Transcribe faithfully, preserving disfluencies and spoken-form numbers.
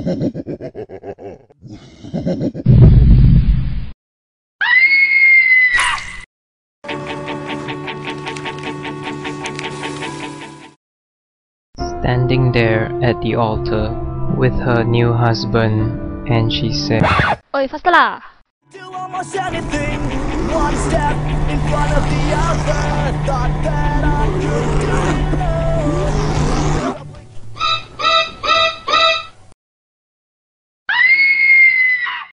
Standing there at the altar with her new husband, and she said, Oi, faster lah! Do almost anything, one step in front of the other. Thought